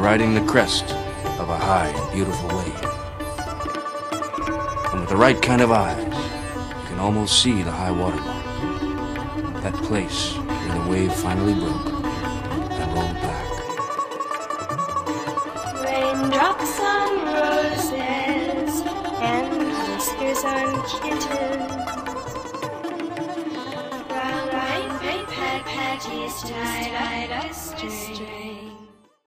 riding the crest of a high and beautiful wave. And with the right kind of eyes, you can almost see the high water mark, that place where the wave finally broke and rolled back. Raindrops on roses and whiskers on kittens. Brown, white patches tied up a string.